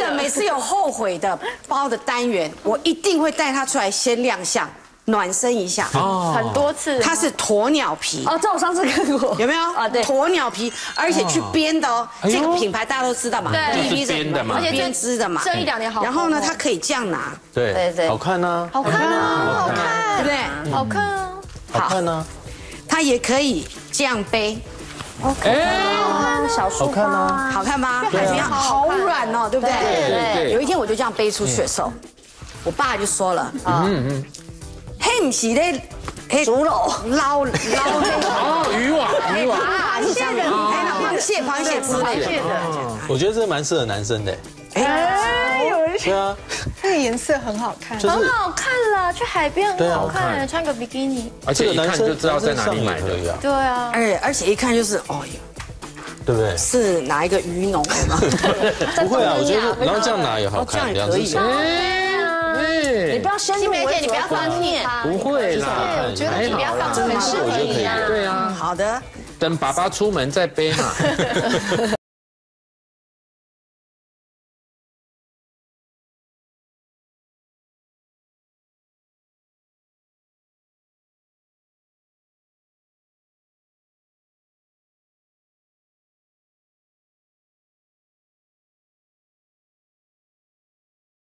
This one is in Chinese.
呢，每次有后悔的包的单元，我一定会带他出来先亮相。暖身一下， 很多次。 它是鸵鸟皮哦，这我上次看过， 有没有啊？对， 鸵鸟皮，而且去编的哦。这个品牌大家都知道嘛， 对，是编的嘛， 而且编织的嘛。 这1-2年好。 然后呢，它可以这样拿， 对，好看呢， 好看啊，好看， 对不对？ 好看啊， 好看呢。 它也可以这样背， 小树花， 好看吗？你看好软哦，对不对？ 对。 有一天我就这样背出去的时候，我爸就说了，嘿，不是咧， 竹篓捞渔网， 螃蟹之类的。 我觉得这蛮适合男生的。对啊， 这个颜色很好看， 就是很好看了，去海边很好看，穿个比基尼， 而且一看就知道在哪里买的。 对啊， 而且一看就是哦哟， 对不对？ 是哪一个渔农的吗？ 不会啊，我觉得然后这样拿也好看， 这样也可以。 你不要先入为主，你不要放弃， 不会啦， 我觉得你不要放这么我觉得可以。 对啊， 好的， 等爸爸出门再背嘛。